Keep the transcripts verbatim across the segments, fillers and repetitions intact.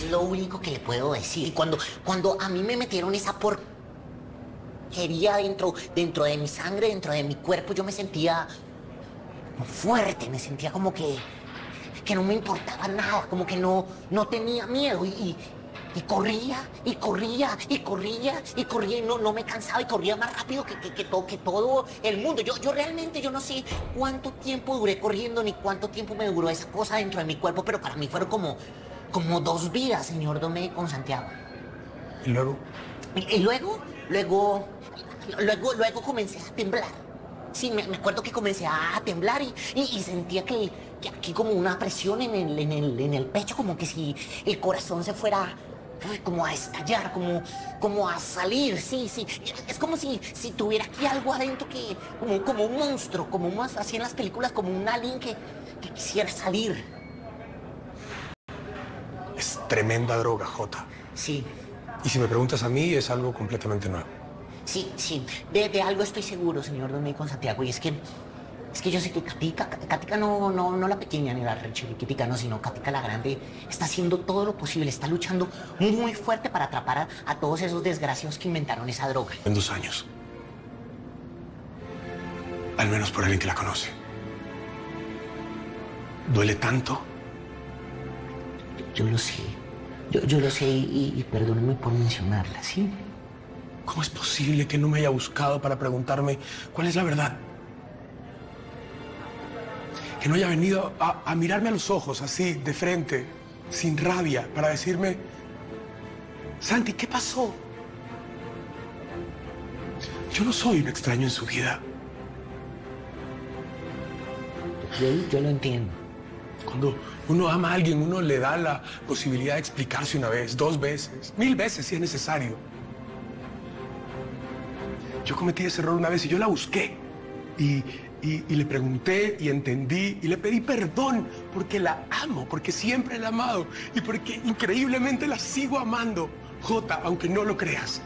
es lo único que le puedo decir. Y cuando, cuando a mí me metieron esa porquería dentro, dentro de mi sangre, dentro de mi cuerpo, yo me sentía fuerte, me sentía como que, que no me importaba nada, como que no, no tenía miedo. Y, y, y corría, y corría, y corría, y corría, y no, no me cansaba, y corría más rápido que, que, que, todo, que todo el mundo. Yo, yo realmente, yo no sé cuánto tiempo duré corriendo, ni cuánto tiempo me duró esa cosa dentro de mi cuerpo, pero para mí fueron como, como dos vidas, señor Domenico Santiago. ¿Y luego? Y, y luego, luego, luego, luego comencé a temblar. Sí, me, me acuerdo que comencé a temblar y, y, y sentía que, que aquí como una presión en el, en, el, en el pecho, como que si el corazón se fuera ay, como a estallar, como, como a salir, sí, sí. Es como si, si tuviera aquí algo adentro que, como, como un monstruo, como más así en las películas, como un alien que, que quisiera salir. Es tremenda droga, Jota. Sí. Y si me preguntas a mí, es algo completamente nuevo. Sí, sí, de, de algo estoy seguro, señor Domenico Santiago, y es que, es que yo sé que Katica, Katica no, no, no la pequeña ni la chiquitica, no, sino Katica la grande, está haciendo todo lo posible, está luchando muy, muy fuerte para atrapar a, a todos esos desgraciados que inventaron esa droga. En dos años. Al menos por alguien que la conoce. ¿Duele tanto? Yo, yo lo sé, yo, yo lo sé y, y perdóneme por mencionarla, ¿sí? ¿Cómo es posible que no me haya buscado para preguntarme cuál es la verdad? Que no haya venido a, a mirarme a los ojos así, de frente, sin rabia, para decirme, Santi, ¿qué pasó? Yo no soy un extraño en su vida. Yo, yo lo entiendo. Cuando uno ama a alguien, uno le da la posibilidad de explicarse una vez, dos veces, mil veces si es necesario. Yo cometí ese error una vez y yo la busqué. Y, y, y le pregunté y entendí y le pedí perdón porque la amo, porque siempre la he amado y porque increíblemente la sigo amando, Jota, aunque no lo creas.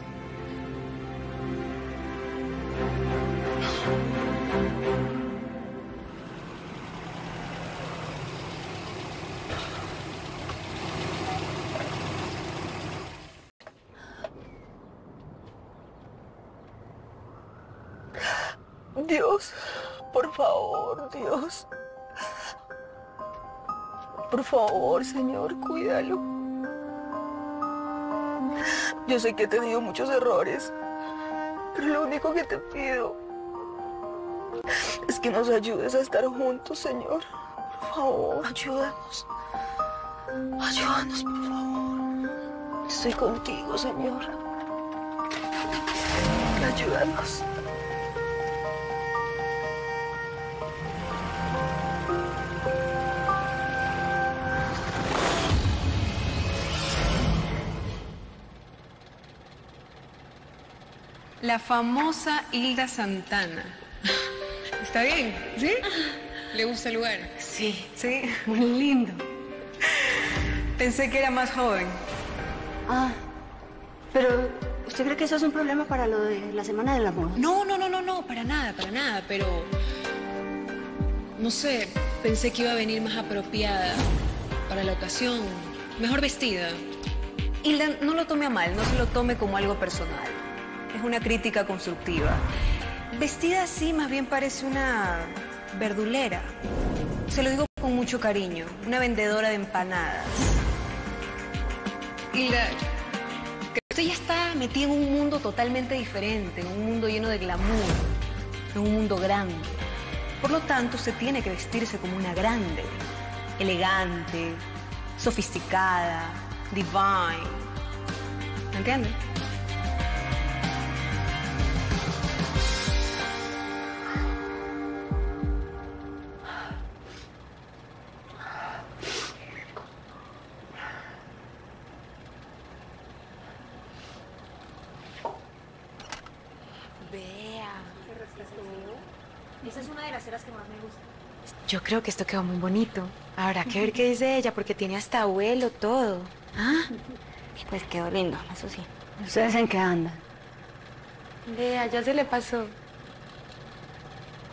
Dios, por favor, Dios. Por favor, Señor, cuídalo. Yo sé que he tenido muchos errores, pero lo único que te pido es que nos ayudes a estar juntos, Señor. Por favor, ayúdanos. Ayúdanos, por favor. Estoy contigo, Señor. Ayúdanos. La famosa Hilda Santana. ¿Está bien? ¿Sí? ¿Le gusta el lugar? Sí. Sí. Muy lindo. Pensé que era más joven. Ah, pero ¿usted cree que eso es un problema para lo de la Semana del Amor? No, no, no, no, no, para nada, para nada, pero... No sé, pensé que iba a venir más apropiada para la ocasión, mejor vestida. Hilda, no lo tome a mal, no se lo tome como algo personal. Es una crítica constructiva. Vestida así más bien parece una verdulera. Se lo digo con mucho cariño, una vendedora de empanadas. Hilda, usted ya está metida en un mundo totalmente diferente, en un mundo lleno de glamour, en un mundo grande. Por lo tanto, usted tiene que vestirse como una grande, elegante, sofisticada, divine. ¿Me entiende? Esa es una de las ceras que más me gusta. Yo creo que esto quedó muy bonito. Habrá que ver qué dice ella, porque tiene hasta abuelo, todo. Ah, pues quedó lindo, eso sí. ¿Ustedes en qué andan? Vea, ya se le pasó.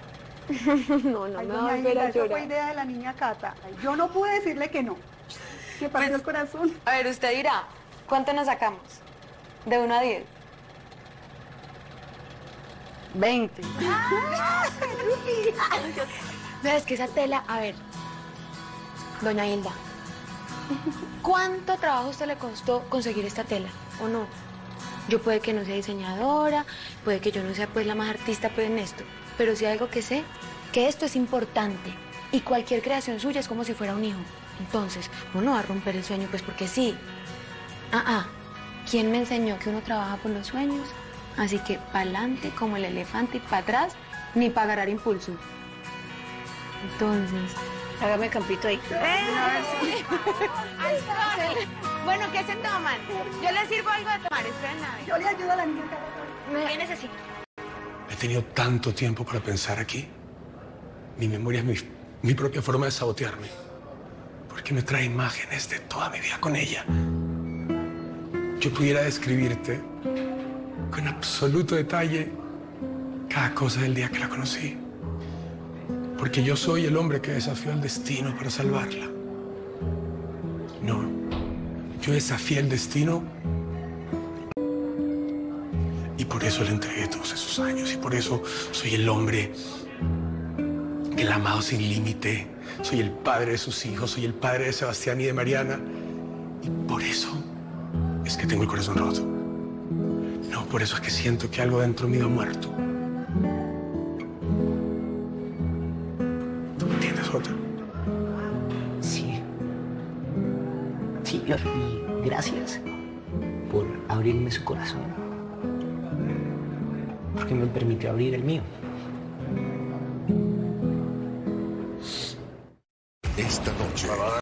No, no, Ay, me doña va a volver a Hilda, eso fue llorar. idea de la niña Cata. Ay, yo no pude decirle que no. Me partió el corazón. A ver, usted dirá, ¿cuánto nos sacamos? De uno a diez. veinte. ¿Ves que esa tela? A ver, doña Hilda, ¿cuánto trabajo a usted le costó conseguir esta tela, o no? Yo puede que no sea diseñadora, puede que yo no sea pues la más artista pues en esto, pero sí algo que sé, que esto es importante y cualquier creación suya es como si fuera un hijo. Entonces, uno va a romper el sueño pues porque sí. Ah, ah, ¿quién me enseñó que uno trabaja por los sueños? Así que pa'lante como el elefante y para atrás, ni para agarrar impulso. Entonces, Hágame campito ahí. bueno, ¿qué se toman? Yo les sirvo algo de tomar, esperen a ver. Yo le ayudo a la niña. ¿Qué necesito? He tenido tanto tiempo para pensar aquí. Mi memoria es mi, mi propia forma de sabotearme. Porque me trae imágenes de toda mi vida con ella. Yo pudiera describirte con absoluto detalle cada cosa del día que la conocí. Porque yo soy el hombre que desafió al destino para salvarla. No, yo desafié el destino y por eso le entregué todos esos años. Y por eso soy el hombre que la ha amado sin límite. Soy el padre de sus hijos, soy el padre de Sebastián y de Mariana. Y por eso es que tengo el corazón roto. No, por eso es que siento que algo dentro mío ha muerto. ¿Tú me entiendes, Jota? Sí. Sí, Pior, y gracias por abrirme su corazón. Porque me permitió abrir el mío. Esta noche.